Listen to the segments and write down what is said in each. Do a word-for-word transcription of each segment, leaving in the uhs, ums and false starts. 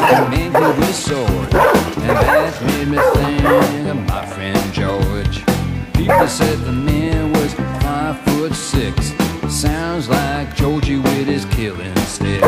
the man with his sword. And that made me think of my friend George. People said the man was five foot six. Sounds like Georgie with his killing stick.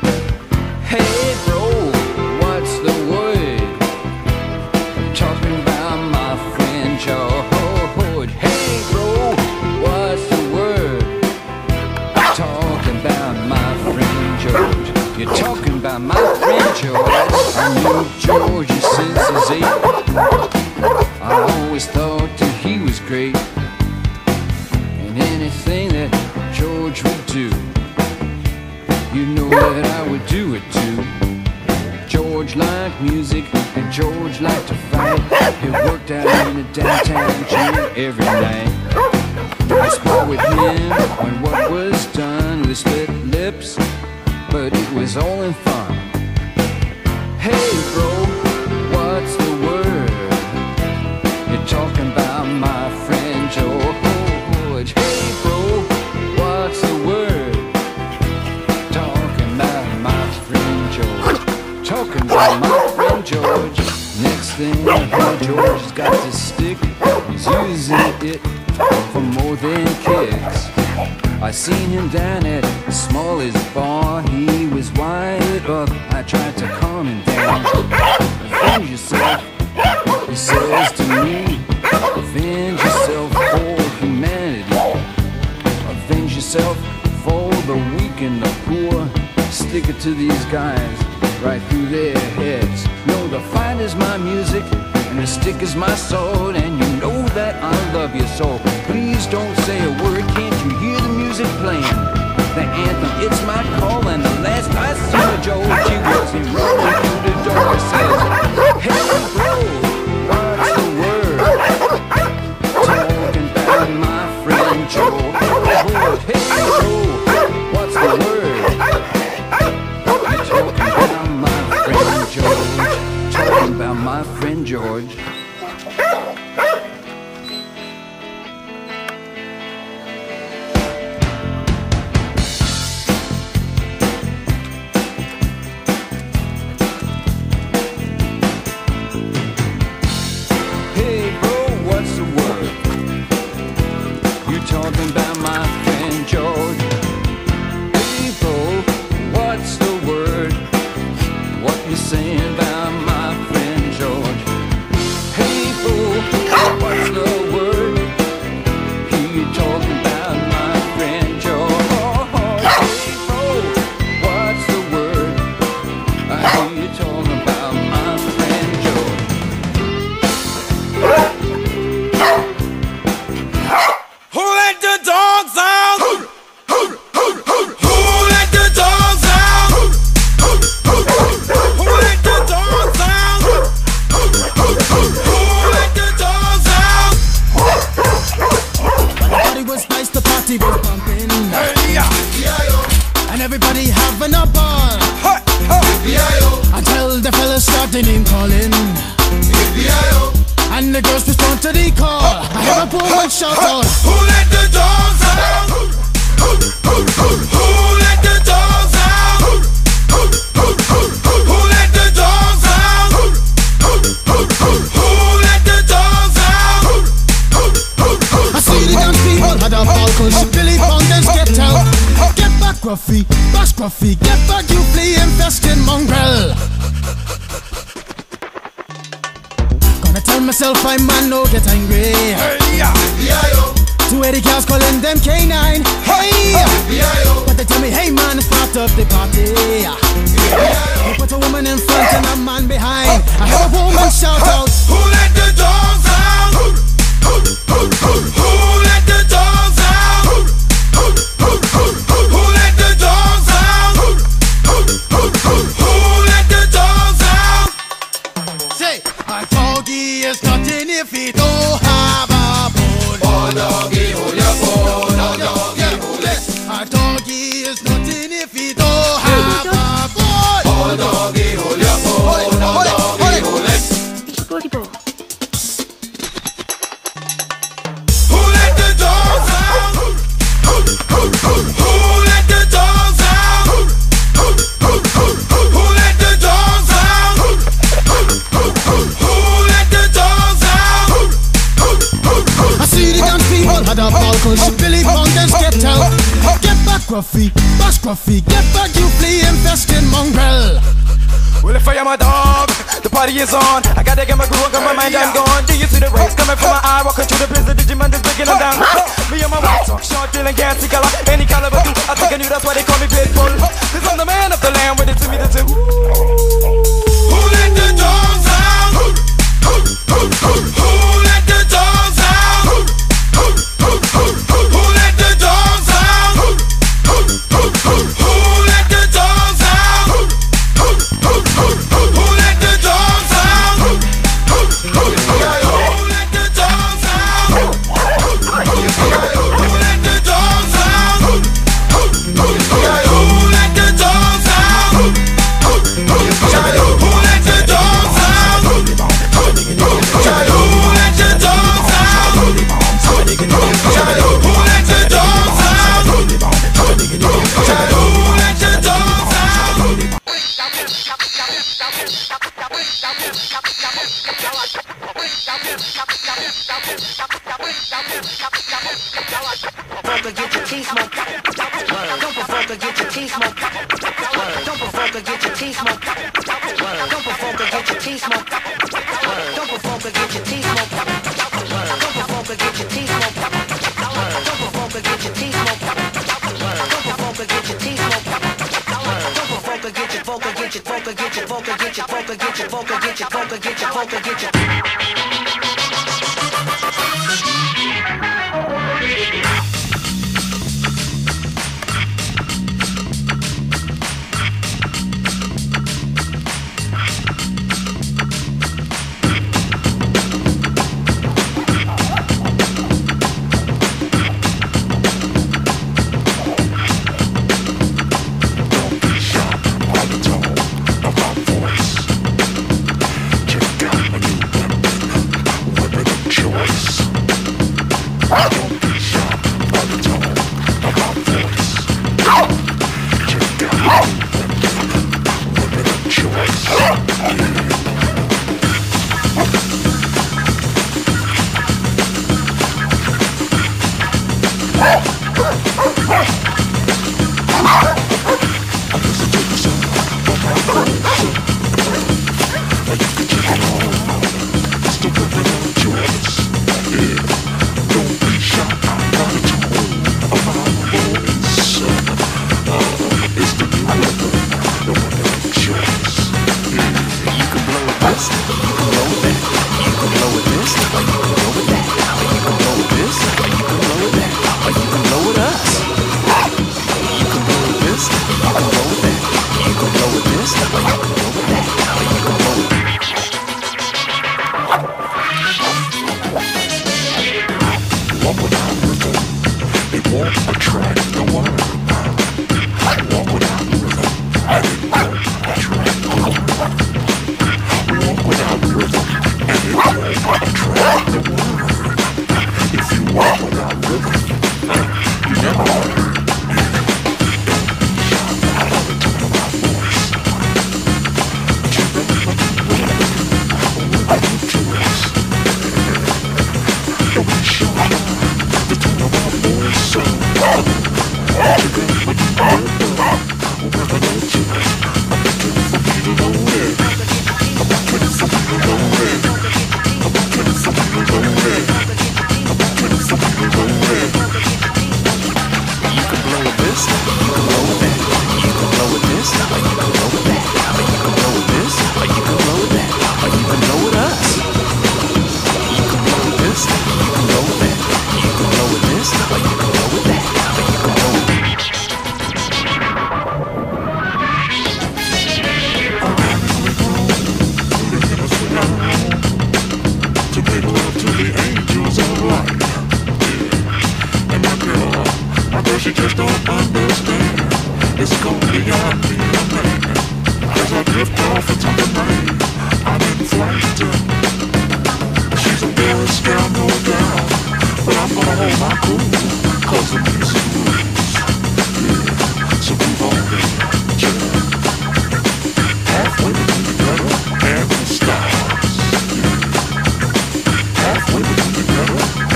Hey bro, what's the word? I'm talking about my friend George. Hey bro, what's the word? I'm talking about my friend George. You're talking about my friend George. I knew George since his eight. I always thought that he was great, and anything that George would do, you know that I would do it too. George liked music and George liked to fight. He worked out in a downtown gym every night. I spar with him when what was done, we split lips, but it was all in fun. Hey bro, what's the word? You're talking about my friend George. Hey bro, what's the word? Talking about my friend George. Talking about my friend George. Next thing I heard, George has got this stick. He's using it for more than kicks. I seen him down at the smallest bar. He was wired up. I tried to calm him down. Avenge yourself, he says to me. Avenge yourself for humanity. Avenge yourself for the weak and the poor. Stick it to these guys right through their heads. No, the fight is my music and the stick is my sword, and you know that I love you so. Please don't say a word. Can't you hear the music playing? The anthem, it's my call. And the last I seen of George, he was he rolling through the door. Says, hey bro, what's the word? Talking about my friend George. Hey bro, what's the word? You're talking about my friend George. Talking about my friend George. Hey bro, what's the word? You talking about my friend George. Hey bro, what's the word? What you saying about my friend George? Hey bro, what's the word? You talking about my friend George. Hey bro, what's the word? I hear you talking about my friend George. Who let the dogs out? Who let the dogs out? Who let the dogs out? Who let the dogs out? The party was nice, the party was pumping, Hey, yeah. and everybody having a ball Hey, hey. until the fellas started name calling, and the girls respond to the call. I hear a woman shout out, Who let the dogs out? Who let the dogs out? Who let the dogs out? Who let the dogs out? I see the young people had a ball cause Billy Fountains get out. Get back Gruffy, bash Gruffy, get back you flea infested mongrel. Gonna tell myself I man no get angry. Hey, yeah. Two eighty girls calling them K nine. Hey, but they tell me, hey man, it's part of the party. You put a woman in front and a man behind. I hear a woman shout out, Who let the dogs out? Who let the dogs out? Who let the dogs out? Who let the dogs out? say, a doggy is nothing if he don't have a bone. Oh doggy, hold your bone. Oh doggy, hold it. A doggy is nothing if he don't have a bone. Oh doggy, hold your bone. Oh doggy, hold it. Forty-four. Who coffee. Get back, you flea-infested mongrel. Well, if I am a dog, the party is on. I gotta get my groove on, got my mind, I'm gone. Do you see the rays coming from my eye? Walking through the prison, Digimon is breaking them down. Me and my white talk, short, dealing, gassy color. Any caliber, I think I knew that's why they call me Pitbull. Cause I'm the man of the land, with it to me, the two. Who let the dogs out? Who, who, who, who, who let the dogs out? Who, who, who, who, who, who let the dogs out? Who, who, who, who, who let the dogs out? Who, who, who, who, who let the dogs out? Who, who, who, who, who let the dogs out? Who, who, who, who let the dogs out? Who, who, who, who let the dogs out? Who, who, who, who let the dogs out? Who, who, who, who let the dogs out? Who, who let the dogs out? Who, who let the dogs out? Who let the dogs out? Provoke, get your teeth smoked. Don't provoke, get your teeth smoked. Don't provoke, get your teeth smoked. Don't provoke, get your teeth smoked. Don't provoke, get your teeth smoked. Don't provoke, get your teeth smoked. Don't provoke, get your teeth smoked. Don't provoke, get your teeth smoked. Don't provoke, get your vocal, get your vocal, get your vocal, get your vocal, get your vocal, get your vocal, get your vocal, get your.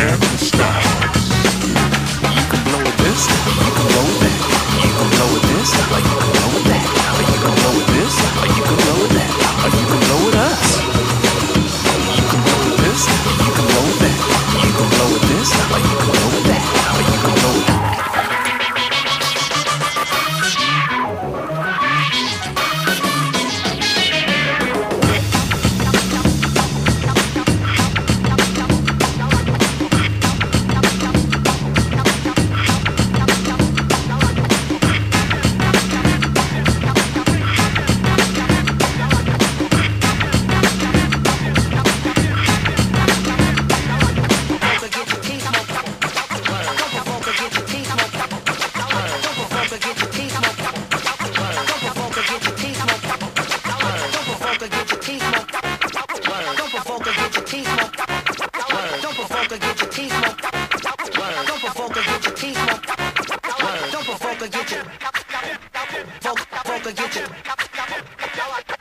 this, Folk, folk, get you.